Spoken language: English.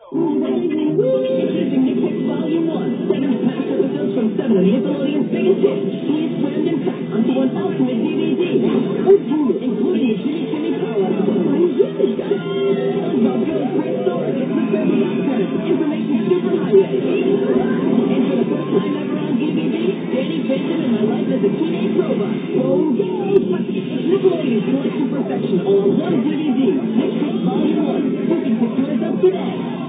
Introducing Nick Picks Volume 1. 7 past episodes from 7 of Nickelodeon's biggest hits. Each slammed and packed onto one ultimate DVD. Including Jimmy Kimmy Power. SpongeBob Joe's Great Story. The Family Nocturne. Information Superhighway. And for the first time ever on DVD, Danny Phantom and My Life as a Teenage Robot. Go, go! It's Nickelodeon's collection perfection all on one DVD. Nick Picks Volume 1. Moving pictures up today.